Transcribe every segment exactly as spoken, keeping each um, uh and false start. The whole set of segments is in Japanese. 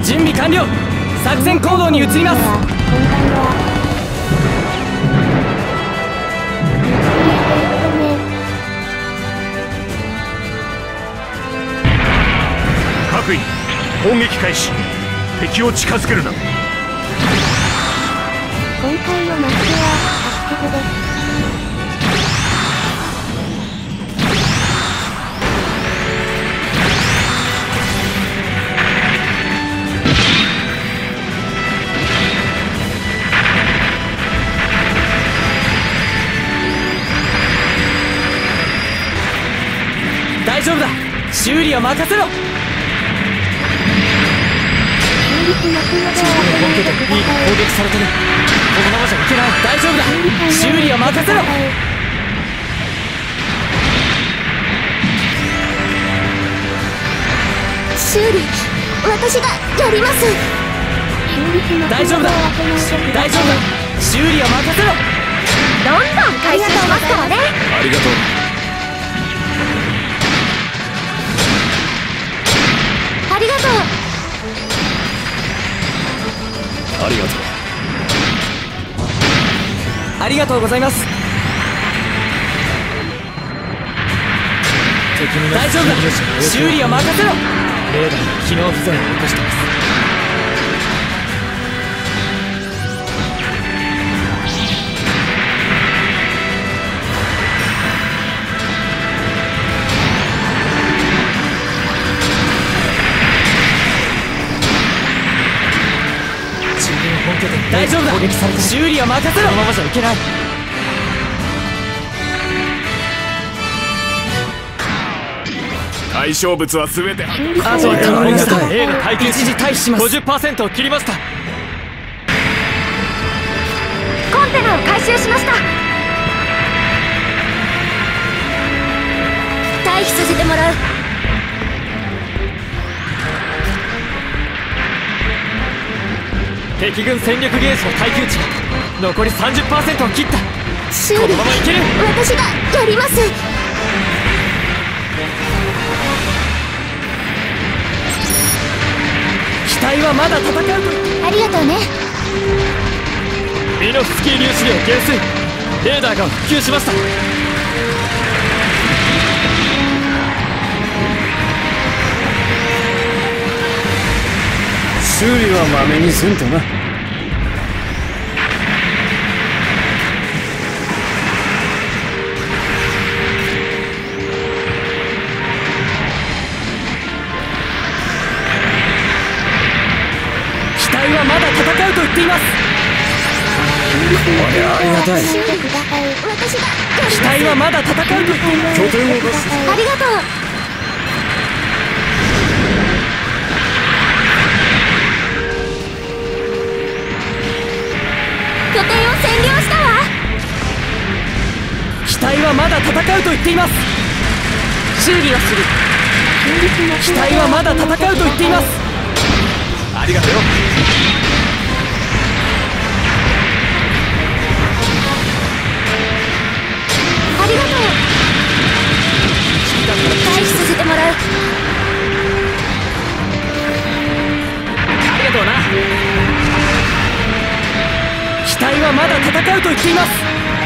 準備完了。作戦行動に移ります。 各員攻撃開始。敵を近づけるな。 今回のマッチは圧縮です。 大丈夫だ。修理は任せろ。 自分の本拠地に攻撃されてる。このままじゃいけない。大丈夫だ。修理は任せろ。 修理、私がやります。 大丈夫だ。大丈夫だ。修理は任せろ。 どんどん回収しますからね。 ありがとう。 ありがとう。 ありがとう。 ありがとうございます。大丈夫だ。修理は任せろ。レーダーに機能不全を起こしています。大丈夫だ。攻撃されて修理は任せろ。このままじゃいけない。 対象物は全て。 あとは頼みました。 A が待機一時退避します。 ごじゅっパーセント を切りました。 コンテナを回収しました。退避させてもらう。 敵軍戦力ゲージの耐久値が残り さんじゅっパーセント を切った。 修理、 このままいける。 私がやります。 機体はまだ戦うと。 ありがとうね。 ミノフスキー粒子量減衰。レーダーが復旧しました。 修理はまめにせんとな。 機体はまだ戦うと言っています。 これはありがたい。 修理ください。私がやります。 機体はまだ戦うと言っています。 拠点を出す。 ありがとう。拠点を占領したわ。 機体はまだ戦うと言っています。修理をする。機体はまだ戦うと言っています。ありがとうよ。 ありがとう。退避させてもらう。 ありがとうな。機体はまだ戦うと言っています。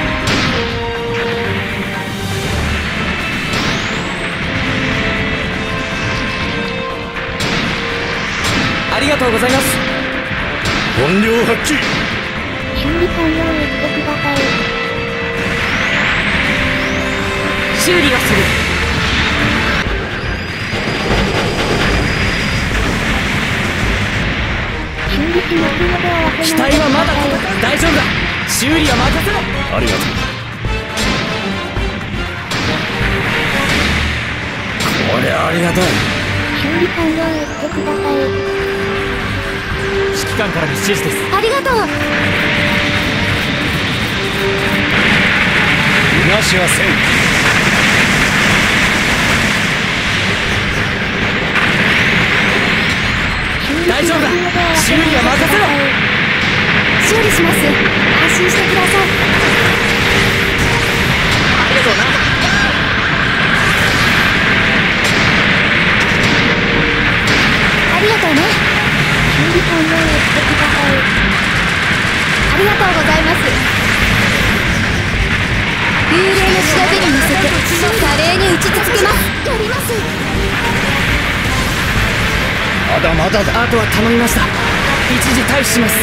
ありがとうございます。 本領発揮。 修理完了へしてください。 修理をする。 修理しますのでは。 機体はまだ戦う。大丈夫だ。修理は任せろ。 ありがとう。これありがたい。 修理完了へしてください。 指揮官からの指示です。 ありがとう。 逃がしはせん。 大丈夫だ。修理は任せろ。 修理します。安心してください。 ありがとうな。 ありがとうね。 理考えをしてください。ありがとうございます。幽霊の調べに乗せて華麗に打ち続けます。やります。 まだまだだ。 あとは頼みました。一時退避します。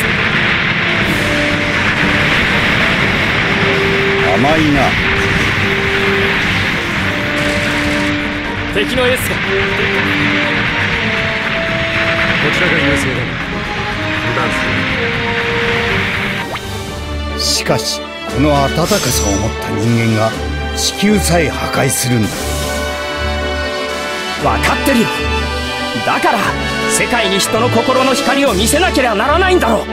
甘いな。 敵のエースが。 こちらが優勢だ。油断する。 しかしこの温かさを持った人間が地球さえ破壊するんだ。 分かってるよ。だから世界に人の心の光を見せなければならないんだろう。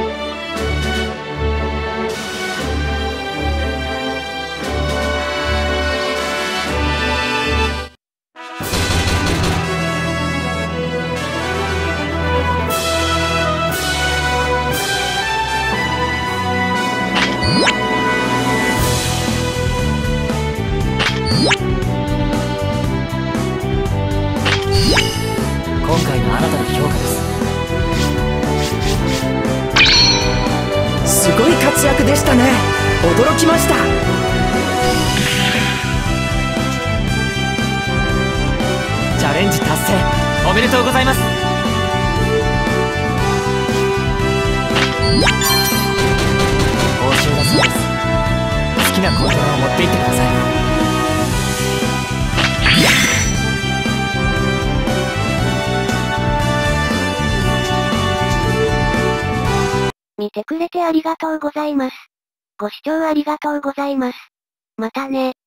今回のあなたの評価です。すごい活躍でしたね。驚きました。チャレンジ達成おめでとうございます。報酬だそうです。好きなコンテナを持って行ってください。 見てくれてありがとうございます。ご視聴ありがとうございます。またね。